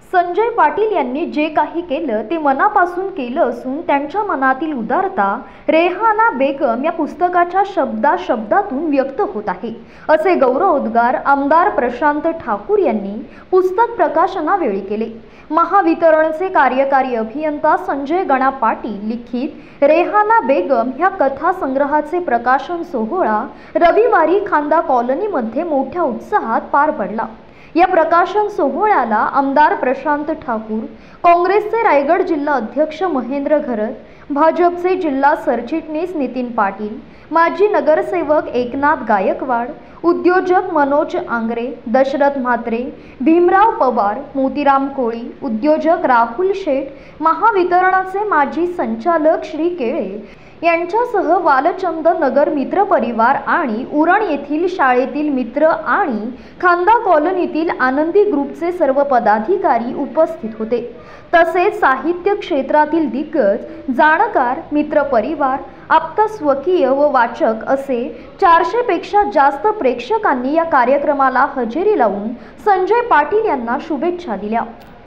संजय पाटील यांनी जे काही केलं ते मनापासून केलं असून त्यांच्या मनातील उदारता रेहाना बेगम या पुस्तकाच्या शब्दाशब्दातून व्यक्त होत आहे, असे गौरवोद्गार आमदार प्रशांत ठाकूर यांनी पुस्तक प्रकाशनावेळी केले। महावितरणचे कार्यकारी अभियंता संजय गणा पाटील लिखित रेहाना बेगम ह्या कथा संग्रहाचे प्रकाशन सोहळा रविवारी खांदा कॉलनीमध्ये मोठ्या उत्साहात पार पडला। या प्रकाशन सोहळ्याला आमदार प्रशांत ठाकूर, काँग्रेसचे रायगड जिल्हा अध्यक्ष महेंद्र घरत, भाजपचे जिल्हा सरचिटणीस नितीन पाटील, माजी नगरसेवक एकनाथ गायकवाड, उद्योजक मनोज आंग्रे, दशरथ म्हात्रे, भीमराव पवार, मोतीराम कोळी, उद्योजक राहुल शेठ, महावितरणाचे माजी संचालक श्री केळे यांच्यासह वालचंद नगर मित्र परिवार आणि उरण येथील शाळेतील मित्र आणि खांदा कॉलनीतील आनंदी ग्रुपचे सर्व पदाधिकारी उपस्थित होते। तसेच साहित्य क्षेत्रातील दिग्गज, जाणकार, मित्र परिवार, आप्तस्वकीय व वाचक असे 400 पेक्षा जास्त प्रेक्षकांनी या कार्यक्रमाला हजेरी लावून संजय पाटील यांना शुभेच्छा दिल्या।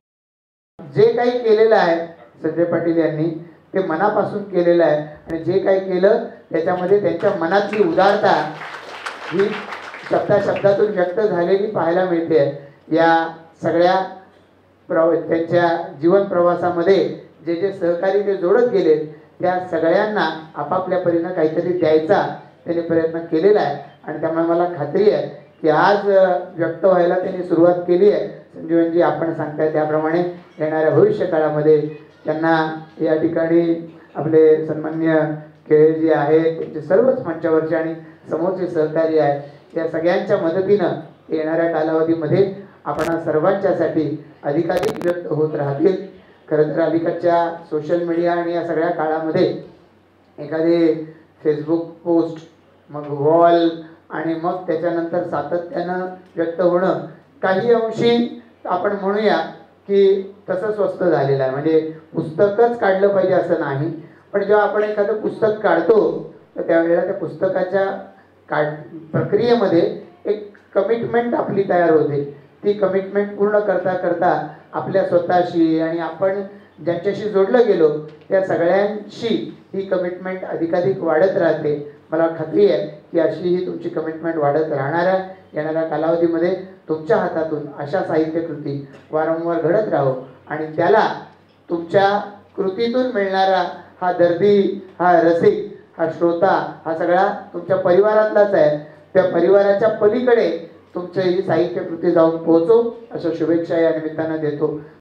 जे काही केलेलं आहे संजय पाटील यांनी ते मनापासून केलेलं आहे आणि जे काही केलं त्याच्यामध्ये त्यांच्या मनातली उदारता ही शब्दातून व्यक्त झालेली पाहायला मिळते। या सगळ्या त्यांच्या जीवन प्रवासामध्ये जे जे सहकारी ते जोडत गेले त्या सगळ्यांना आपापल्या परीने काहीतरी द्यायचा त्यांनी प्रयत्न केलेला आहे आणि त्यामुळे मला खात्री आहे की आज व्यक्त व्हायला त्यांनी सुरुवात केली आहे। संजीवनजी आपण सांगताय त्याप्रमाणे येणाऱ्या भविष्य काळामध्ये त्यांना या ठिकाणी आपले सन्माननीय केळेजी आहेत, त्यांचे सर्वच मंचावरचे आणि समोरचे सहकारी आहेत, या सगळ्यांच्या मदतीनं येणाऱ्या कालावधीमध्ये आपण सर्वांच्यासाठी अधिकाधिक व्यक्त होत राहतील। खरं तर अलीकडच्या सोशल मीडिया आणि या सगळ्या काळामध्ये एखादे फेसबुक पोस्ट, मग वॉल आणि मग त्याच्यानंतर सातत्यानं व्यक्त होणं काही अंशी आपण म्हणूया की तसं स्वस्त झालेलं आहे। म्हणजे पुस्तकच काढलं पाहिजे असं नाही, पण जेव्हा आपण एखादं पुस्तक काढतो तर त्यावेळेला त्या पुस्तकाच्या प्रक्रियेमध्ये एक कमिटमेंट आपली तयार होते। ती कमिटमेंट पूर्ण करता करता आपल्या स्वतःशी आणि आपण ज्यांच्याशी जोडलं गेलो त्या सगळ्यांशी ही कमिटमेंट अधिकाधिक वाढत राहते। मला खात्री आहे की अशी ही तुमची कमिटमेंट वाढत राहणार आहे। येणाऱ्या कालावधीमध्ये तुमच्या हातातून अशा साहित्यकृती वारंवार घडत राहो आणि त्याला तुमच्या कृतीतून मिळणारा हा दर्दी, हा रसिक, हा श्रोता, हा सगळा तुमच्या परिवारातलाच आहे। त्या परिवाराच्या पलीकडे तुमची ही साहित्यकृती जाऊन पोहोचो अशा शुभेच्छा या निमित्तानं देतो।